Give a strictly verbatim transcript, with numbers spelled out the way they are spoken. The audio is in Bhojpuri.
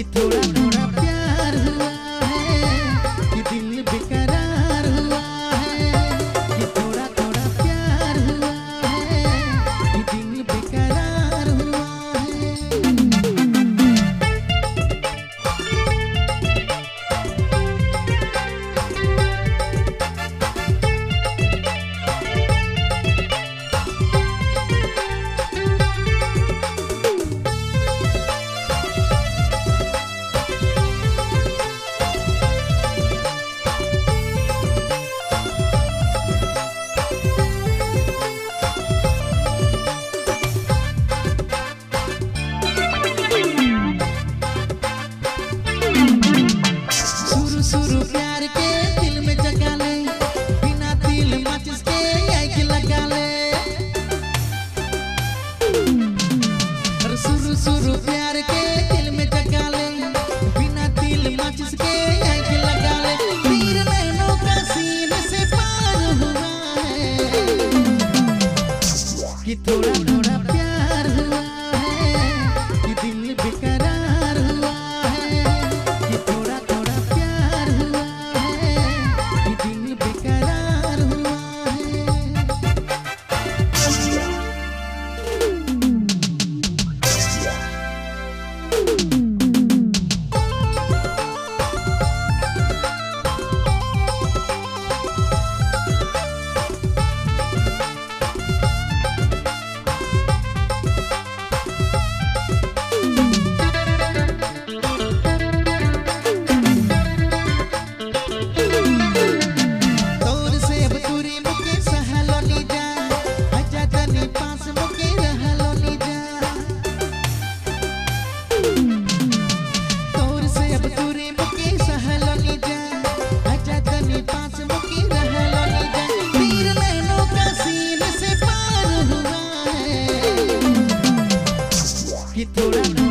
थोड़ा थोड़ा प्यार हुआ है कि दिल बेकरार हुआ है, कि थोड़ा थोड़ा प्यार हुआ है कि दिल बेकरार हुआ शुरू प्यार के दिल में जगा ले, बिना दिल माचिस के आग लगा ले। शुरू शुरू प्यार के दिल में जगा ले, बिना दिल माचिस के आग लगा ले। तीर नैनों का सीने से पार हुआ है कि थोड़ा थोड़ा प्यार हुआ है कि दिल बेकरार हुआ है, कि थोड़ा थोड़ा प्यार हुआ है कि दिल बेकरार हुआ कि थोड़ा